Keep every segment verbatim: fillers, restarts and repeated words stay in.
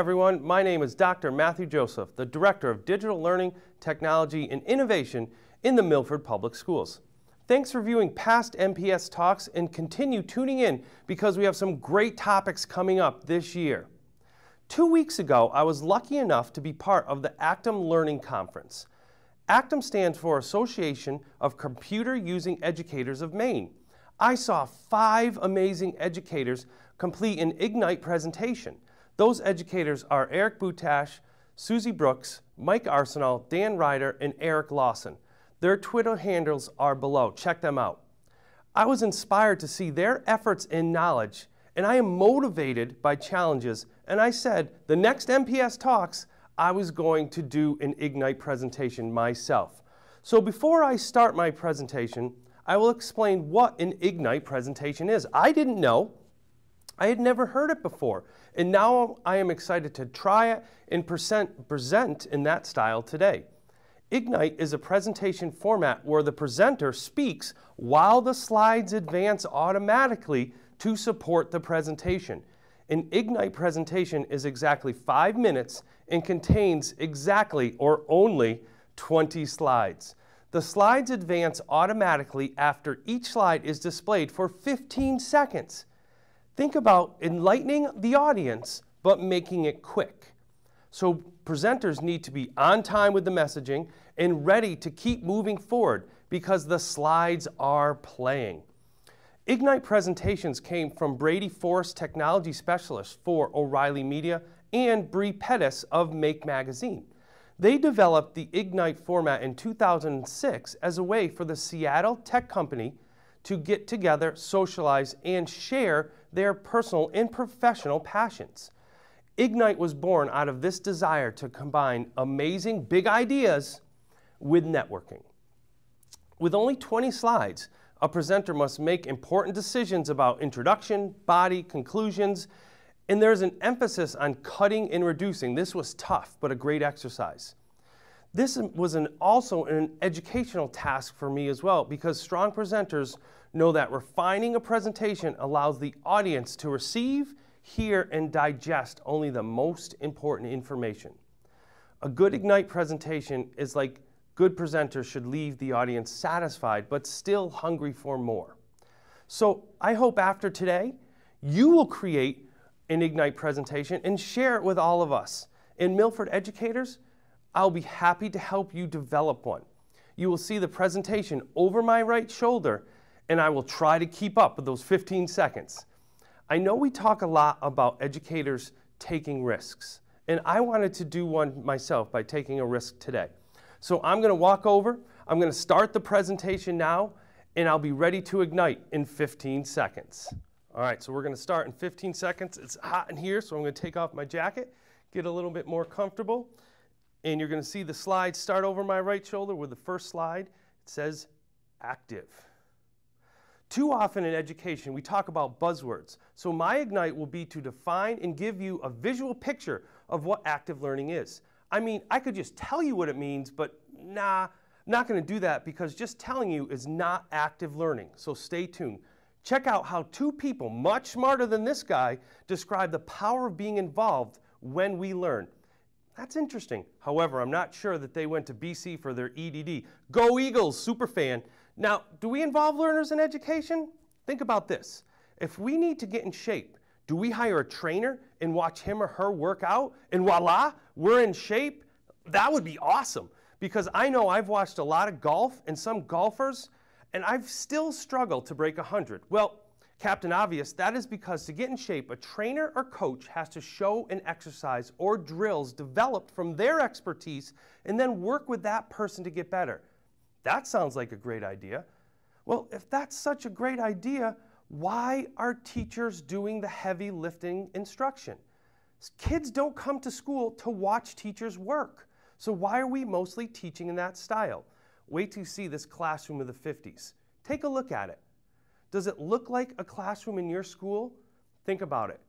everyone. My name is Doctor Matthew Joseph, the Director of Digital Learning, Technology, and Innovation in the Milford Public Schools. Thanks for viewing past M P S Talks and continue tuning in because we have some great topics coming up this year. Two weeks ago, I was lucky enough to be part of the Actum Learning Conference. Actum stands for Association of Computer Using Educators of Maine. I saw five amazing educators complete an Ignite presentation. Those educators are Eric Butash, Susie Brooks, Mike Arsenal, Dan Ryder, and Eric Lawson. Their Twitter handles are below. Check them out. I was inspired to see their efforts and knowledge, and I am motivated by challenges, and I said the next M P S Talks, I was going to do an Ignite presentation myself. So before I start my presentation, I will explain what an Ignite presentation is. I didn't know. I had never heard it before, and now I am excited to try it and present, present in that style today. Ignite is a presentation format where the presenter speaks while the slides advance automatically to support the presentation. An Ignite presentation is exactly five minutes and contains exactly or only twenty slides. The slides advance automatically after each slide is displayed for fifteen seconds. Think about enlightening the audience, but making it quick. So presenters need to be on time with the messaging and ready to keep moving forward because the slides are playing. Ignite presentations came from Brady Forrest, technology specialist for O'Reilly Media, and Bree Pettis of Make Magazine. They developed the Ignite format in two thousand six as a way for the Seattle tech company to get together, socialize, and share their personal and professional passions. Ignite was born out of this desire to combine amazing big ideas with networking. With only twenty slides, a presenter must make important decisions about introduction, body, conclusions, and there's an emphasis on cutting and reducing. This was tough, but a great exercise. This was an, also an educational task for me as well, because strong presenters know that refining a presentation allows the audience to receive, hear, and digest only the most important information. A good Ignite presentation is like good presenters should leave the audience satisfied, but still hungry for more. So I hope after today, you will create an Ignite presentation and share it with all of us. In Milford Educators, I'll be happy to help you develop one. You will see the presentation over my right shoulder, and I will try to keep up with those fifteen seconds. I know we talk a lot about educators taking risks, and I wanted to do one myself by taking a risk today. So I'm going to walk over, I'm going to start the presentation now, and I'll be ready to ignite in fifteen seconds. All right, so we're going to start in fifteen seconds. It's hot in here, so I'm going to take off my jacket, get a little bit more comfortable, and you're going to see the slide start over my right shoulder with the first slide. It says active. Too often in education, we talk about buzzwords. So my Ignite will be to define and give you a visual picture of what active learning is. I mean, I could just tell you what it means, but nah, I'm not going to do that because just telling you is not active learning. So stay tuned. Check out how two people much smarter than this guy describe the power of being involved when we learn. That's interesting. However, I'm not sure that they went to B C for their E D D. Go Eagles, super fan. Now, do we involve learners in education? Think about this. If we need to get in shape, do we hire a trainer and watch him or her work out, and voila, we're in shape? That would be awesome, because I know I've watched a lot of golf and some golfers, and I've still struggled to break one hundred. Well, Captain Obvious, that is because to get in shape, a trainer or coach has to show an exercise or drills developed from their expertise and then work with that person to get better. That sounds like a great idea. Well, if that's such a great idea, why are teachers doing the heavy lifting instruction? Kids don't come to school to watch teachers work. So why are we mostly teaching in that style? Wait till you see this classroom of the fifties. Take a look at it. Does it look like a classroom in your school? Think about it.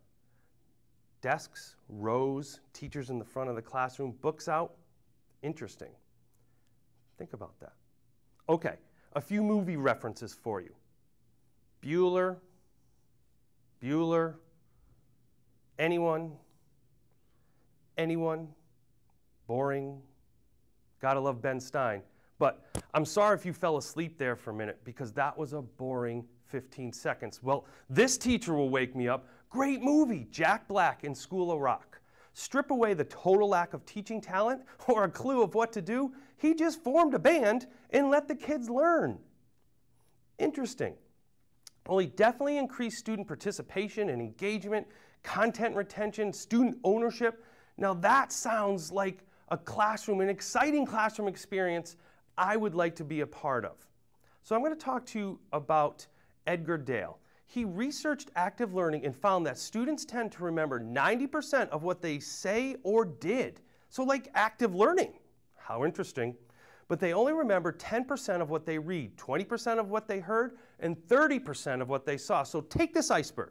Desks, rows, teachers in the front of the classroom, books out. Interesting. Think about that. Okay, a few movie references for you. Bueller, Bueller, anyone? Anyone? Boring? Gotta love Ben Stein. But I'm sorry if you fell asleep there for a minute, because that was a boring fifteen seconds. Well, this teacher will wake me up. Great movie, Jack Black in School of Rock. Strip away the total lack of teaching talent or a clue of what to do, he just formed a band and let the kids learn. Interesting. Well, he definitely increased student participation and engagement, content retention, student ownership. Now that sounds like a classroom, an exciting classroom experience I would like to be a part of. So I'm going to talk to you about Edgar Dale. He researched active learning and found that students tend to remember ninety percent of what they say or did. So like active learning. How interesting. But they only remember ten percent of what they read, twenty percent of what they heard, and thirty percent of what they saw. So take this iceberg.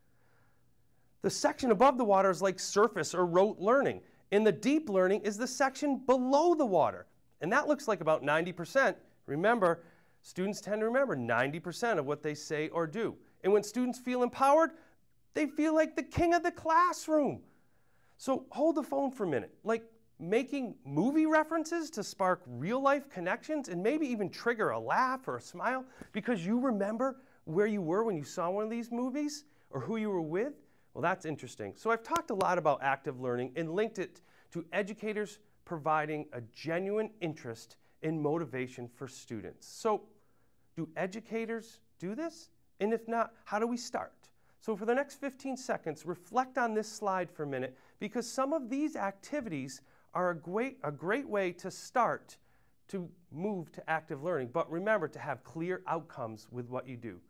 The section above the water is like surface or rote learning, and the deep learning is the section below the water. And that looks like about ninety percent. Remember, students tend to remember ninety percent of what they say or do. And when students feel empowered, they feel like the king of the classroom. So hold the phone for a minute. Like making movie references to spark real-life connections and maybe even trigger a laugh or a smile because you remember where you were when you saw one of these movies or who you were with. Well, that's interesting. So I've talked a lot about active learning and linked it to educators providing a genuine interest and motivation for students. So do educators do this? And if not, how do we start? So for the next fifteen seconds, reflect on this slide for a minute, because some of these activities are a great, a great way to start to move to active learning. But remember to have clear outcomes with what you do.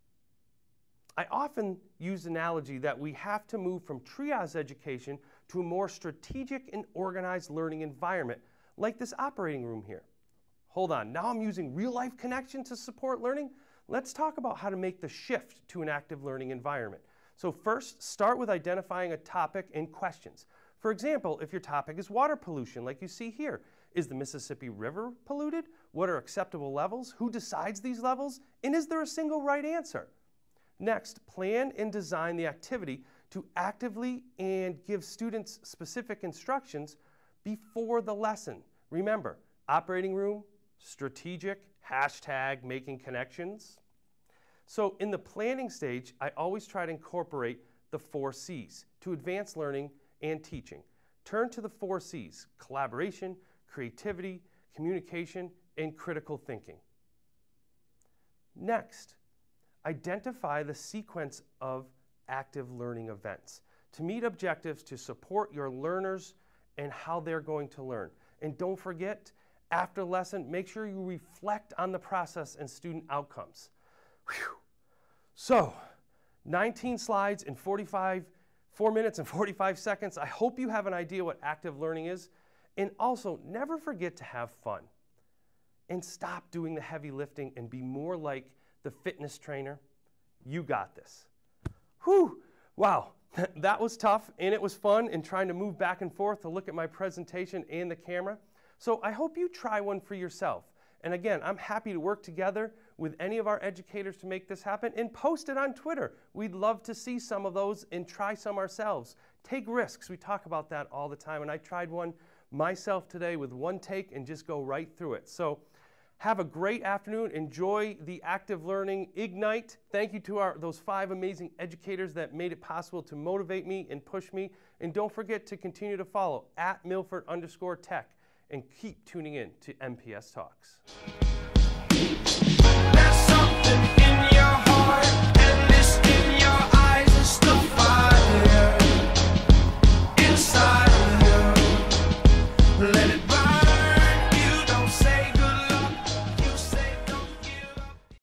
I often use the analogy that we have to move from triage education to a more strategic and organized learning environment, like this operating room here. Hold on, now I'm using real-life connection to support learning. Let's talk about how to make the shift to an active learning environment. So first, start with identifying a topic and questions. For example, if your topic is water pollution, like you see here, is the Mississippi River polluted? What are acceptable levels? Who decides these levels? And is there a single right answer? Next, plan and design the activity to actively and give students specific instructions before the lesson. Remember, operating room, strategic, hashtag making connections. So in the planning stage, I always try to incorporate the four C's to advance learning and teaching. Turn to the four C's: collaboration, creativity, communication, and critical thinking. Next, identify the sequence of active learning events to meet objectives to support your learners and how they're going to learn. And don't forget, after lesson, make sure you reflect on the process and student outcomes. Whew. So, nineteen slides in forty-five, four minutes and forty-five seconds. I hope you have an idea what active learning is. And also, never forget to have fun. And stop doing the heavy lifting and be more like the fitness trainer. You got this. Whew, wow, that was tough and it was fun, and trying to move back and forth to look at my presentation and the camera. So I hope you try one for yourself. And again, I'm happy to work together with any of our educators to make this happen, and post it on Twitter. We'd love to see some of those and try some ourselves. Take risks, we talk about that all the time, and I tried one myself today with one take and just go right through it. So have a great afternoon. Enjoy the Active Learning Ignite. Thank you to our, those five amazing educators that made it possible to motivate me and push me. And don't forget to continue to follow at Milford underscore tech and keep tuning in to M P S Talks. There's something